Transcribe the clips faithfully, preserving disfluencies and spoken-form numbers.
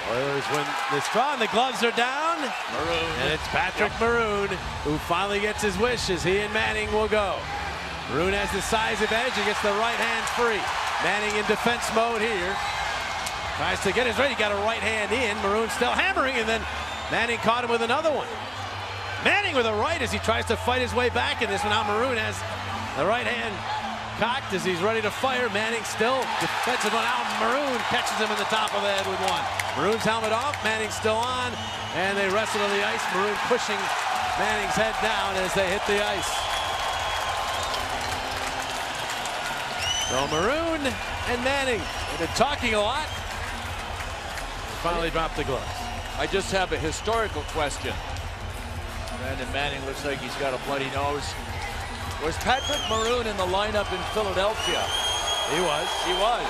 Oilers win this draw, and the gloves are down. Maroon. And it's Patrick Maroon who finally gets his wish as he and Manning will go. Maroon has the size advantage. He gets the right hand free. Manning in defense mode here. Tries to get his right. He got a right hand in. Maroon still hammering, and then Manning caught him with another one. Manning with a right as he tries to fight his way back in this one. Now Maroon has the right hand cocked as he's ready to fire. Manning still defensive one out. Maroon catches him in the top of the head with one. Maroon's helmet off. Manning's still on, and they wrestle to the ice. Maroon pushing Manning's head down as they hit the ice. So Maroon and Manning, they've been talking a lot. Finally dropped the gloves. I just have a historical question. Brandon Manning looks like he's got a bloody nose. Was Patrick Maroon in the lineup in Philadelphia? He was. He was.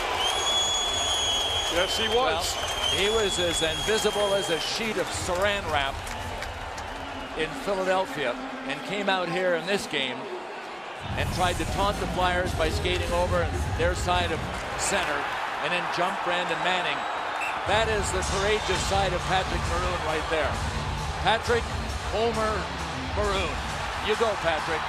Yes, he was. Well, he was as invisible as a sheet of saran wrap in Philadelphia, and came out here in this game and tried to taunt the Flyers by skating over their side of center and then jump Brandon Manning. That is the courageous side of Patrick Maroon right there. Patrick Homer Maroon. You go, Patrick.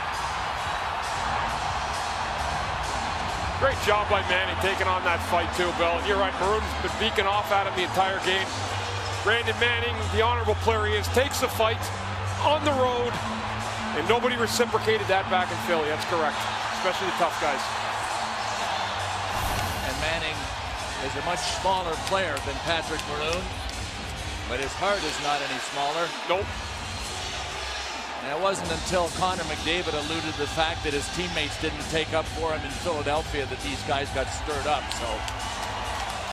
Great job by Manning taking on that fight too, Bill. You're right, Maroon's been beaking off at him the entire game. Brandon Manning, the honorable player he is, takes the fight on the road, and nobody reciprocated that back in Philly. That's correct, especially the tough guys. And Manning is a much smaller player than Patrick Maroon, but his heart is not any smaller. Nope. And it wasn't until Connor McDavid alluded to the fact that his teammates didn't take up for him in Philadelphia that these guys got stirred up. So